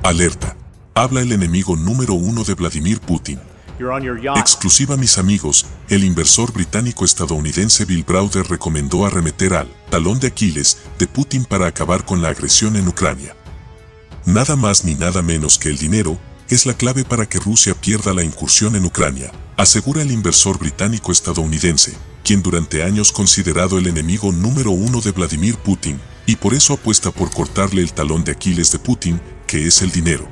Alerta. Habla el enemigo número 1 de Vladimir Putin. Exclusiva, mis amigos, el inversor británico-estadounidense Bill Browder recomendó arremeter al talón de Aquiles de Putin para acabar con la agresión en Ucrania. Nada más ni nada menos que el dinero es la clave para que Rusia pierda la incursión en Ucrania, asegura el inversor británico-estadounidense, quien durante años considerado el enemigo número 1 de Vladimir Putin, y por eso apuesta por cortarle el talón de Aquiles de Putin, que es el dinero,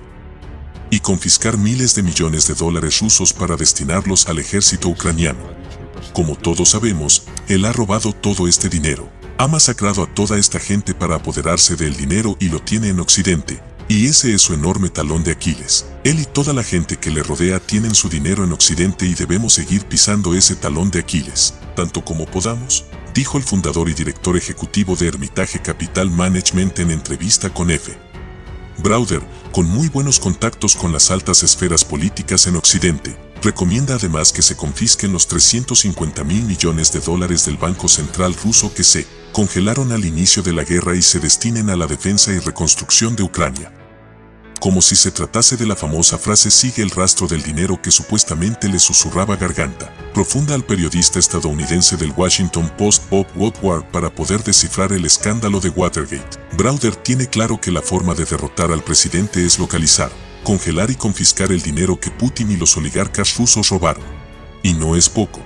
y confiscar miles de millones de dólares rusos para destinarlos al ejército ucraniano. Como todos sabemos, él ha robado todo este dinero, ha masacrado a toda esta gente para apoderarse del dinero y lo tiene en Occidente, y ese es su enorme talón de Aquiles. Él y toda la gente que le rodea tienen su dinero en Occidente y debemos seguir pisando ese talón de Aquiles, tanto como podamos, dijo el fundador y director ejecutivo de Hermitage Capital Management en entrevista con EFE. Browder, con muy buenos contactos con las altas esferas políticas en Occidente, recomienda además que se confisquen los 350.000 millones de dólares del Banco Central ruso que se congelaron al inicio de la guerra y se destinen a la defensa y reconstrucción de Ucrania. Como si se tratase de la famosa frase "sigue el rastro del dinero" que supuestamente le susurraba garganta profunda al periodista estadounidense del Washington Post Bob Woodward para poder descifrar el escándalo de Watergate. Browder tiene claro que la forma de derrotar al presidente es localizar, congelar y confiscar el dinero que Putin y los oligarcas rusos robaron. Y no es poco.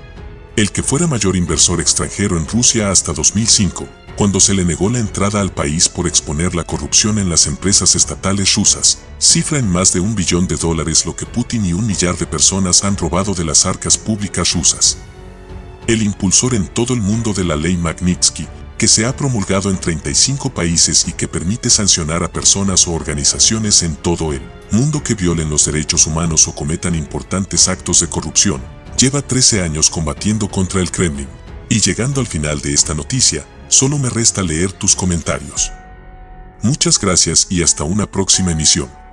El que fuera mayor inversor extranjero en Rusia hasta 2005, cuando se le negó la entrada al país por exponer la corrupción en las empresas estatales rusas, cifra en más de $1 billón lo que Putin y 1 millar de personas han robado de las arcas públicas rusas. El impulsor en todo el mundo de la ley Magnitsky, que se ha promulgado en 35 países y que permite sancionar a personas o organizaciones en todo el mundo que violen los derechos humanos o cometan importantes actos de corrupción, lleva 13 años combatiendo contra el Kremlin. Y llegando al final de esta noticia, solo me resta leer tus comentarios. Muchas gracias y hasta una próxima emisión.